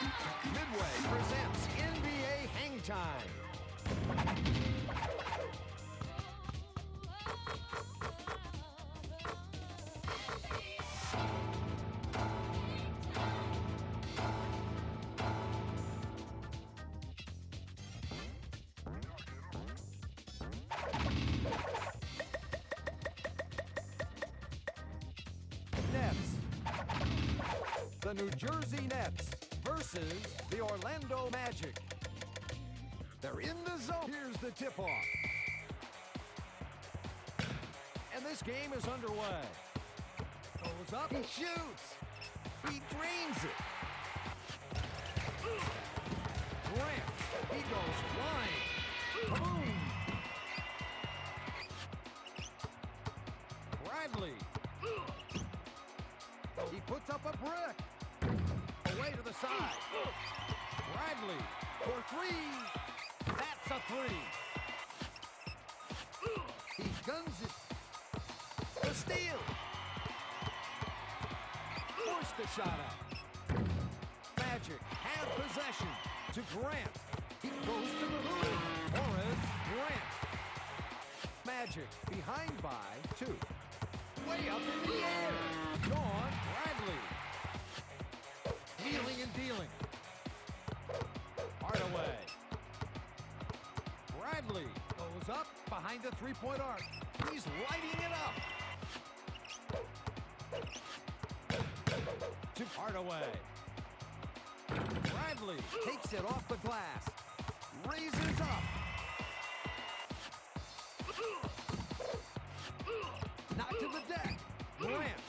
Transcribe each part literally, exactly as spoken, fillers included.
Midway presents N B A Hang Time. Nets. The New Jersey Nets versus the Orlando Magic. They're in the zone. Here's the tip-off. And this game is underway. Goes up, he shoots. He drains it. Grant, he goes flying. Boom. Bradley. He puts up a brick. Away to the side. Bradley for three. That's a three. He guns it. The steal. Forced the shot out. Magic have possession to Grant. He goes to the hoop. Torres, Grant. Magic behind by two. Way up in the air. Gone, Bradley. Wheeling and dealing. Hardaway. Bradley goes up behind the three-point arc. He's lighting it up. To Hardaway. Bradley takes it off the glass. Raises up. Knocked to the deck. Grant.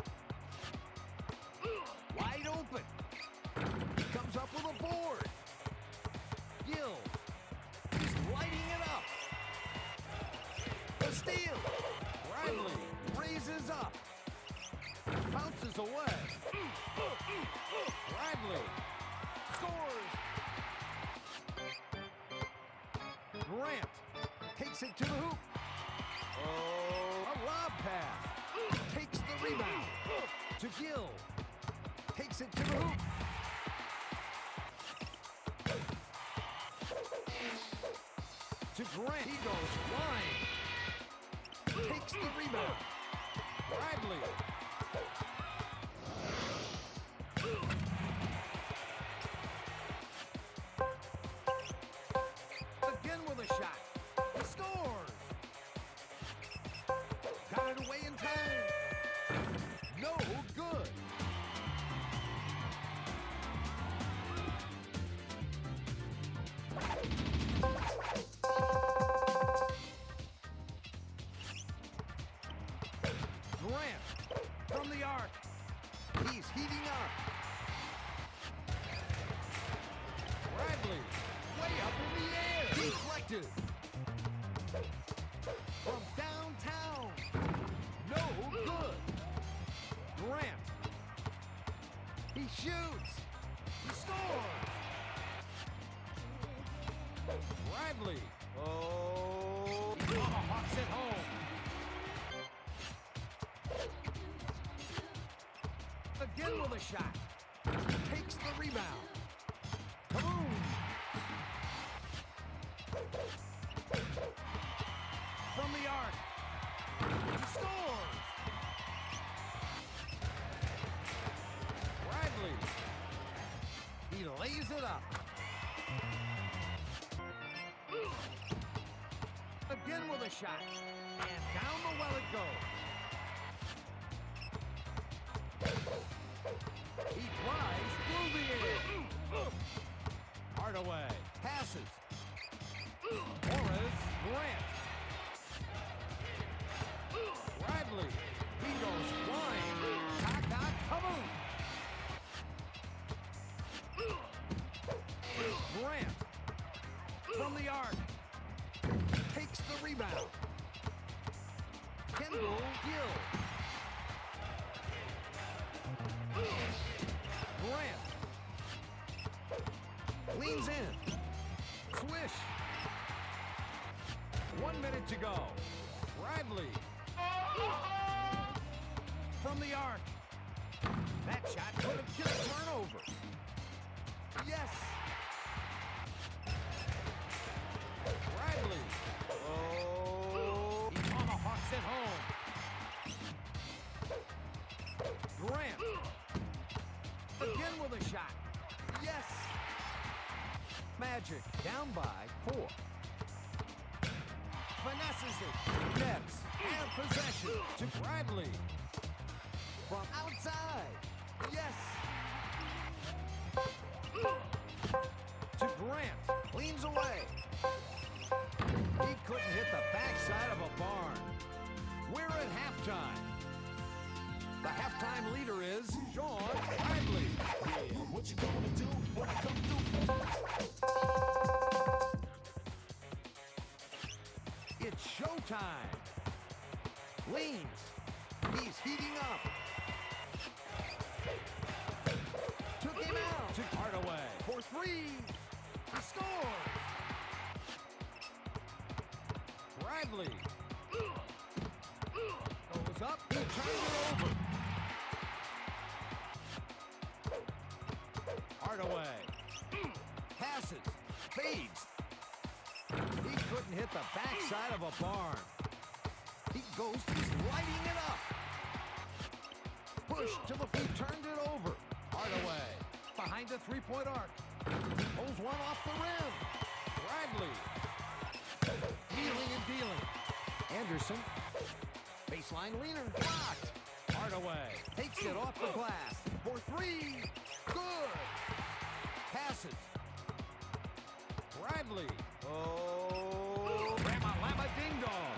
Wide open. Comes up with a board. Gill. He's lighting it up. The steal. Bradley raises up. Bounces away. Bradley scores. Grant takes it to the hoop. Oh, a lob pass. Takes the rebound. To Gill. Takes it to the hoop. To Grant. He goes flying. Takes the rebound. Bradley. Again with a shot. He scores. Got it away in time. No good. Grant from the arc. He's heating up. Bradley way up in the air. Deflected. From downtown. No good. Grant. He shoots. He scores. Bradley. Oh. He tomahawks it home. Again with a shot. Takes the rebound. Kaboom! From the arc. He scores! Bradley. He lays it up. Again with a shot. And down the well it goes. He flies through the air. Hardaway passes. Torres, Grant. Bradley. He goes flying. Taka, kaboom. Grant. From the arc. Takes the rebound. Kendall Gill. Grant. Leans in. Swish. One minute to go. Bradley. From the arc. That shot could have killed turnover. Yes. Bradley. Oh. He tomahawks it home. Grant. Again with a shot. Yes. Magic down by four. Finesses it. Nets have possession to Bradley. From outside. Yes. To Grant. Leans away. He couldn't hit the backside of a barn. We're at halftime. The halftime leader is Shawn Bradley. Yeah, what you gonna do when I come through? It's showtime. Leans. He's heating up. Took him out. Took Hardaway. For three. He scores. Bradley. Goes up. He turns it over. Hardaway. Passes. Fades. He couldn't hit the backside of a barn. He goes, he's lighting it up. Push to the feet, turned it over. Hardaway behind the three-point arc. He pulls one off the rim. Bradley. Wheeling and dealing. Anderson. Baseline leaner. Blocked. Hardaway takes it off the glass. For three. Good. Passes. Bradley. Oh. Rama Lama Ding Dong.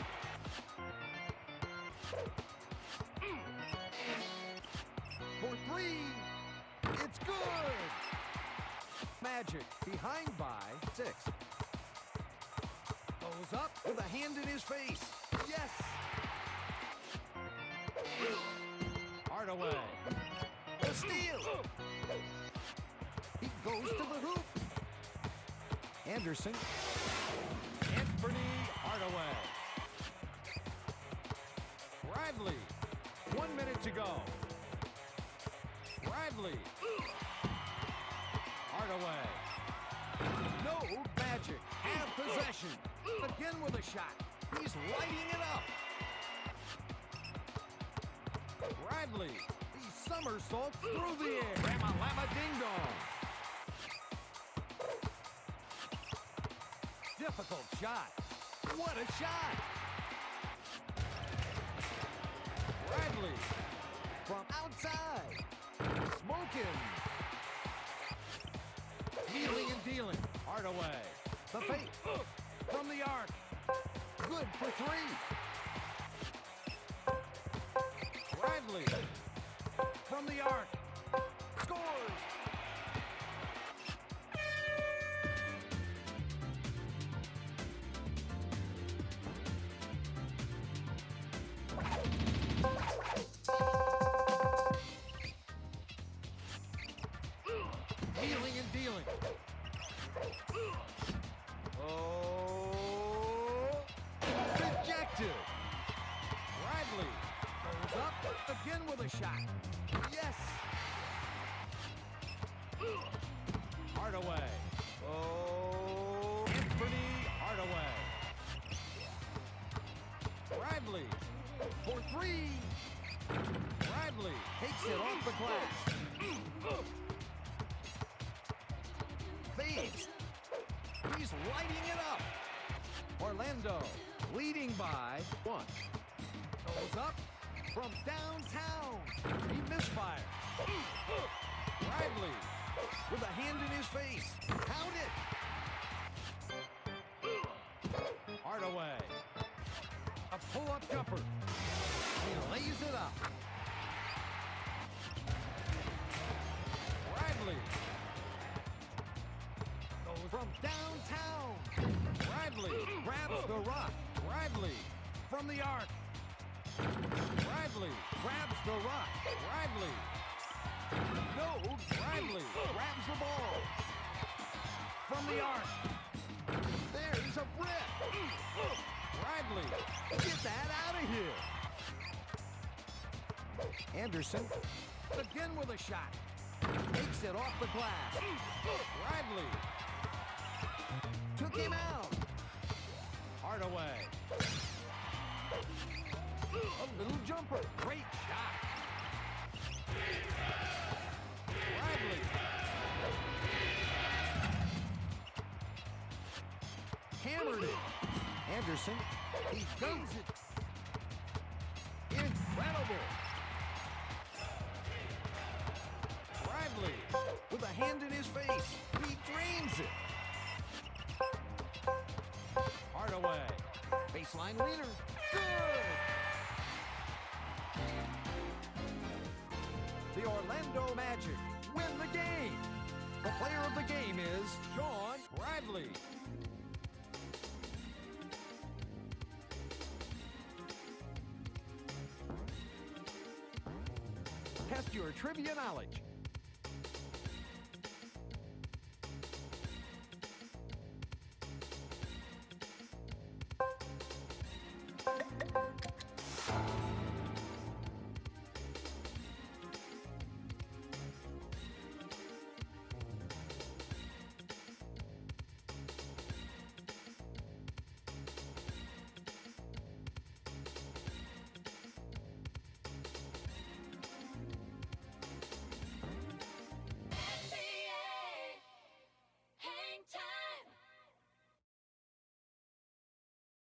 For three. It's good. Magic behind by six. Goes up with a hand in his face. Yes. Hardaway. The steal. He goes to the hoop. Anderson. Anthony Hardaway. Bradley. One minute to go. Bradley. Hardaway. No Magic. Have possession. Again with a shot. He's lighting it up. Bradley. He somersaults through the air. Rama Lama Ding Dong. Difficult shot. What a shot. Bradley. From outside. Smoking. Healing and dealing. Hardaway. The fake. From the arc. Good for three. Bradley. From the arc. Scores. Healing and dealing. Oh, rejected. Bradley goes up again with a shot. Yes. Hardaway. Oh, Anthony Hardaway. Bradley for three. Bradley takes it off the glass. Fades. He's lighting it up. Orlando leading by one. Goes up from downtown. He misfired. Bradley with a hand in his face. Count it. Hardaway. A pull-up jumper. He lays it up. Bradley. Goes from downtown. Bradley grabs the rock. Bradley from the arc. Bradley grabs the rock. Bradley. No, Bradley grabs the ball. From the arc. There's a rip. Bradley, get that out of here. Anderson again with a shot. Takes it off the glass. Bradley took him out. Hardaway. A little jumper. Great shot. Bradley. Hammered it. Anderson. He goes it. Incredible. Bradley with a hand in his face. He drains it. Hardaway. Baseline leader. Good. The Orlando Magic win the game. The player of the game is Shawn Bradley. Test your trivia knowledge.